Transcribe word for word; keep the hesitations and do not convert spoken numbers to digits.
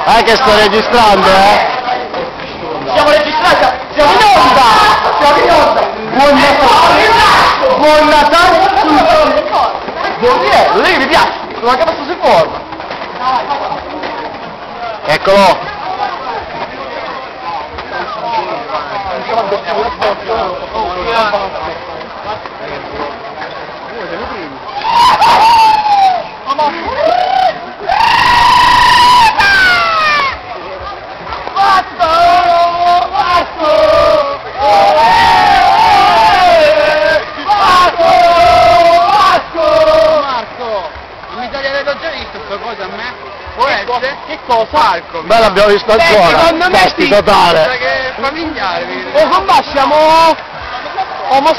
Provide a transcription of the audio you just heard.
Eh che sto registrando, eh? Siamo registrati, siamo in onda! Siamo in onda! Buon Natale! Buon Natale! Buon dire, lo vedi che mi piace, sono anche abbastanza in forma. Eccolo! Cosa a me? Può essere? Che cosa? Falco. Beh, l'abbiamo visto ancora. Beh, secondo me sì. Totale. Che è familiare. E con siamo